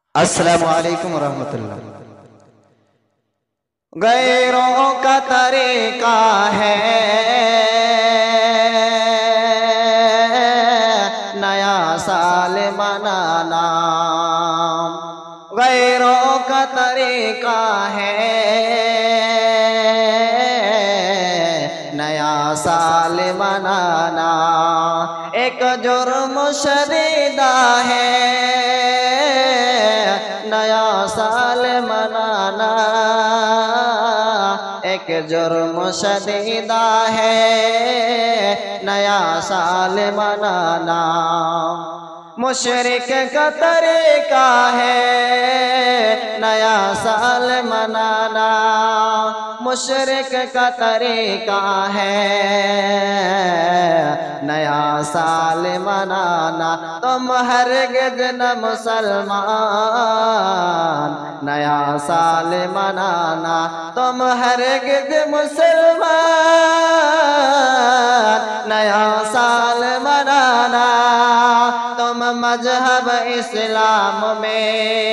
अस्सलामु अलैकुम रहमतुल्लाह। गैरों का तरीका है नया साल मनाना, गैरों का तरीका है नया साल मनाना। एक जुर्म शदीदा है नया साल मनाना, एक जुर्म शदीदा है नया साल मनाना। मुशरिक का तरीका है नया साल मनाना, मुशरिक का तरीका है नया साल मनाना। तुम हरगिज़ न मुसलमान नया साल मनाना, तुम हरगिज़ मुसलमान नया साल मनाना। तुम मजहब इस्लाम में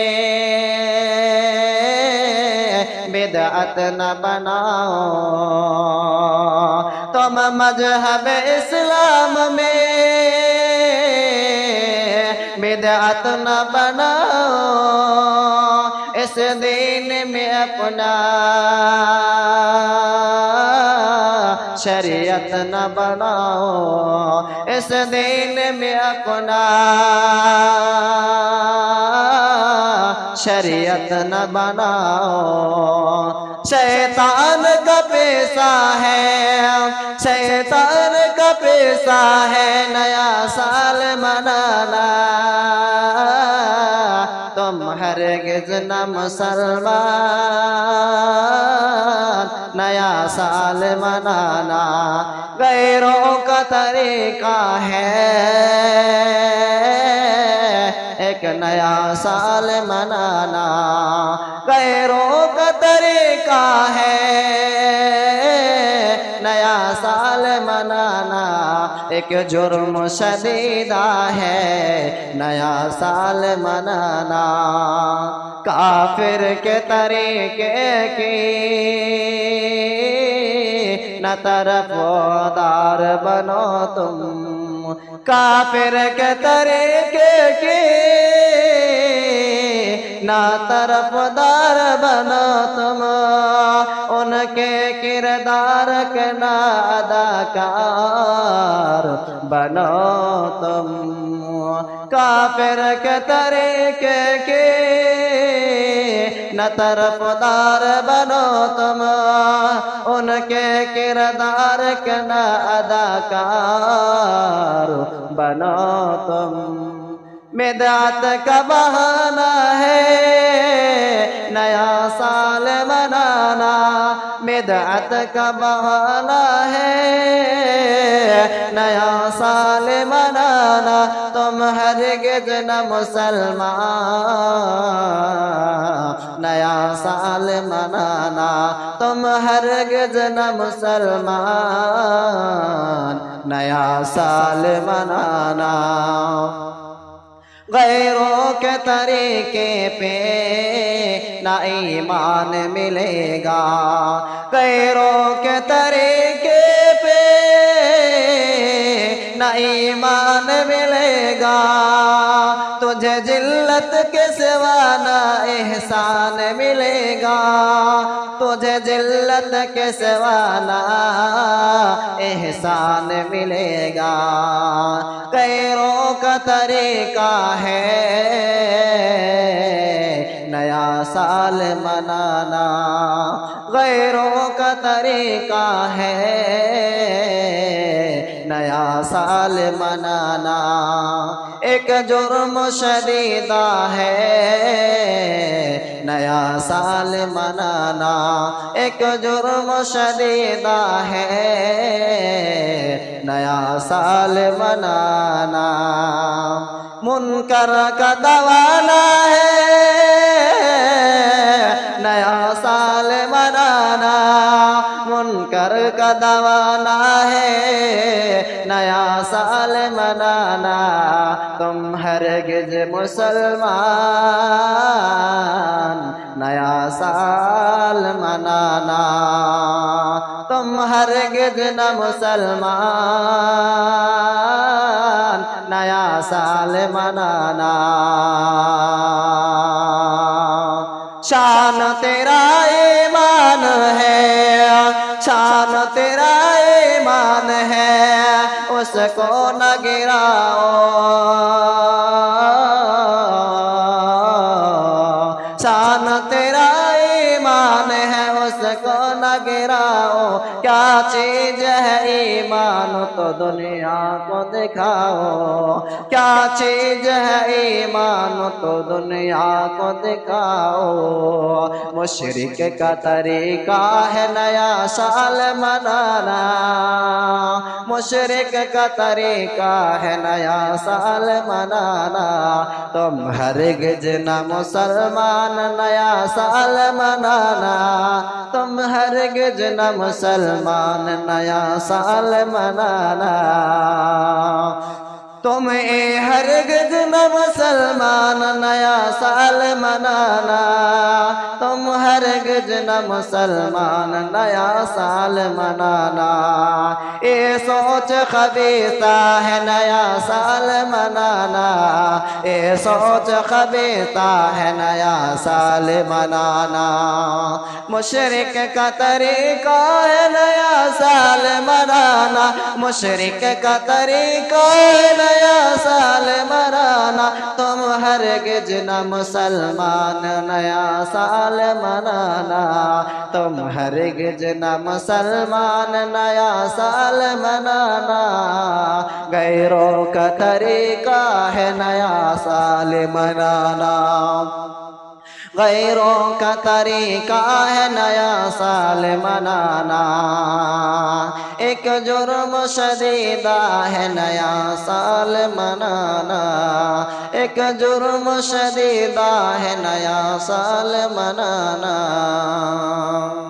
बिदअत न बनाओ, तुम मजहब इस्लाम में बिदअत न बनाओ। इस दीन में अपना शरीयत न बनाओ, इस दीन में अपना शरीयत न बनाओ। शैतान का पेशा है, शैतान का पेशा है नया साल मनाना। तुम हरगिज़ न मुसलमान नया साल मनाना। गैरों का तरीका है एक नया साल मनाना, गैरों का तरीका है नया साल मनाना। एक जुर्म शदीदा है नया साल मनाना। काफिर के तरीके की न तरफदार बनो तुम, काफिर के तरीके की ना तरफदार बनो तुम, उनके किरदार के ना अदाकार बनो तुम। काफिर के तरीके के न तरफदार बनो तुम, उनके किरदार के न अदाकार बनो तुम। बिदअत का बहाना है नया साल मनाना, बिदअत का बहाना है नया साल मनाना। तुम हरगिज़ न मुसलमान नया साल मनाना, तुम हरगिज़ न मुसलमान नया साल मनाना। गैरों के तरीके पे ना ईमान मिलेगा, गैरों के तरीके पे ना ईमान मिलेगा। तुझे जिल्लत के सिवा ना एहसान मिलेगा, तुझे जिल्लत के सिवा ना एहसान मिलेगा। गैरों का तरीका है नया साल मनाना, गैरों का तरीका है नया साल मनाना। एक जुर्म शदीदा है नया साल मनाना, एक जुर्म शदीदा है नया साल मनाना। मुनकर का दवाना है नया साल मनाना, मुनकर का दवाना है नया साल मनाना। तुम हरगिज़ मुसलमान हरगिज न मुसलमान नया साल मनाना। शान तेरा ईमान है, शान तेरा ईमान है, उसको न गिराओ। शान तेरा ईमान है, उसको न गिराओ। क्या चीज है ईमान तो दुनिया को दिखाओ। क्या चीज है ईमान तो दुनिया को दिखाओ। मुशरिक का तरीका है नया साल मनाना। मुशरिक का तरीका है नया साल मनाना। तुम हरगिज न मुसलमान नया साल मनाना। तुम हरगिज न मुसलमान नया साल मनाना। तुम हरगिज न मुसलमान नया साल मनाना। तुम हरगिज न मुसलमान नया साल मनाना। ये सोच खबीसा है नया साल मनाना। ये सोच खबीसा है नया साल मनाना। मुशरिक का तरीका है नया साल मनाना। मुशरिक का तरीका है नया साल मनाना। तुम हरगिज न मुसलमान नया साल मनाना। तुम हरगिज न मुसलमान नया साल मनाना। गैरों का तरीका है नया साल मनाना। गैरों का तरीका है नया साल मनाना। एक जुर्म शदीदा है नया साल मनाना। एक जुर्म शदीदा है नया साल मनाना।